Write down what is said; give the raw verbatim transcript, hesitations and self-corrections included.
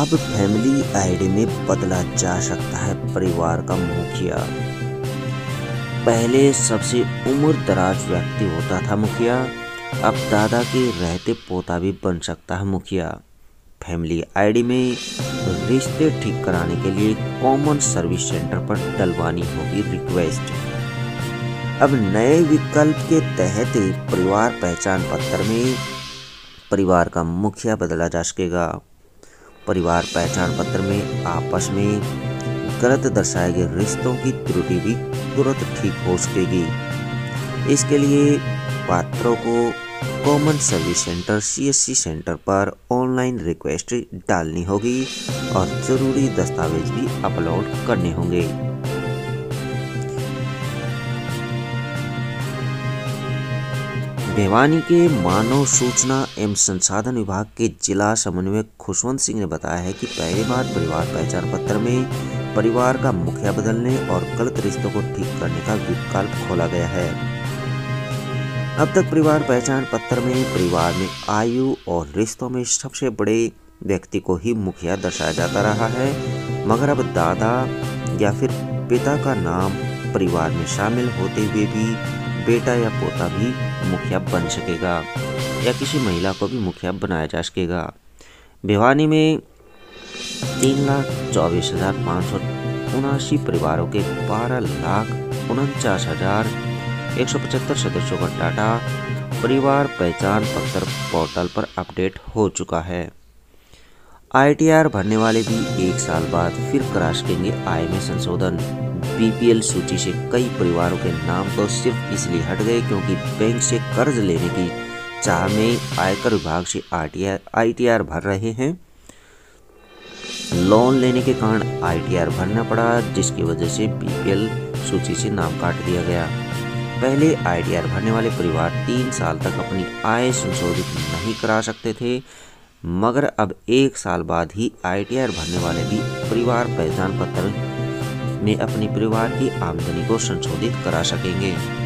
अब family ID में बदला जा सकता है परिवार का मुखिया। पहले सबसे उम्र दराज व्यक्ति होता था मुखिया, अब दादा के रहते पोता भी बन सकता है मुखिया। फैमिली आईडी में रिश्ते ठीक कराने के लिए कॉमन सर्विस सेंटर पर डलवानी होगी रिक्वेस्ट। अब नए विकल्प के तहत परिवार पहचान पत्र में परिवार का मुखिया बदला जा सकेगा। परिवार पहचान पत्र में आपस में गलत दर्शाए गए रिश्तों की त्रुटि भी तुरंत ठीक हो सकेगी। इसके लिए पात्रों को common service centre C S C centre पर ऑनलाइन रिक्वेस्ट डालनी होगी और जरूरी दस्तावेज भी अपलोड करने होंगे। भिवानी के मानव सूचना एवं संसाधन विभाग के जिला समन्वयक खुशवंत सिंह ने बताया है कि पहली बार परिवार पहचान पत्र में परिवार का मुखिया बदलने और गलत रिश्तों को ठीक करने का विकल्प खोला गया है। अब तक परिवार पहचान पत्र में परिवार में आयु और रिश्तों में सबसे बड़े व्यक्ति को ही मुखिया दर्शाया जाता रहा है, मगर अब दादा या फिर पिता का नाम परिवार में शामिल होते हुए भी बेटा या पोता भी मुखिया बन सकेगा या किसी महिला को भी मुखिया बनाया जा सकेगा। भिवानी में तीन लाख चौबीस हजार पाँच सौ उनासी परिवारों के बारह लाख उनचास हजार एक सौ पचहत्तर सदस्यों का डाटा परिवार पहचान पत्र पोर्टल पर अपडेट हो चुका है। आई टी आर भरने वाले भी एक साल बाद फिर करा सकेंगे आय में संशोधन। बी पी एल सूची से कई परिवारों के नाम तो सिर्फ इसलिए हट गए क्योंकि बैंक से कर्ज लेने की चाह में आयकर विभाग से आई टी आर भर रहे हैं। लोन लेने के कारण आई टी आर भरना पड़ा, जिसकी वजह से बी पी एल सूची से नाम काट दिया गया। पहले आई टी आर भरने वाले परिवार तीन साल तक अपनी आय संशोधित नहीं करा सकते थे, मगर अब एक साल बाद ही आई टी आर भरने वाले भी परिवार पहचान पत्र में अपनी परिवार की आमदनी को संशोधित करा सकेंगे।